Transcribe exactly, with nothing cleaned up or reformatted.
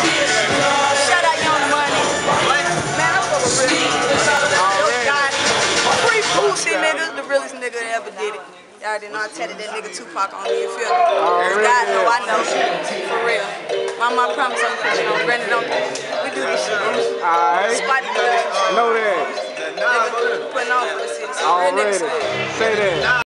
Shout out Young Money. Man, I'm full of real. Free Boosie, nigga. The realest nigga that ever did it. Y'all did not tatted that nigga Tupac on me, you feel me? God know I know. For real. My mom promised I'm pushing on. Brandon don't. We do this shit. Alright. Spidey do this shit. Know that. Nigga putting on for the city. So real niggas. Say that.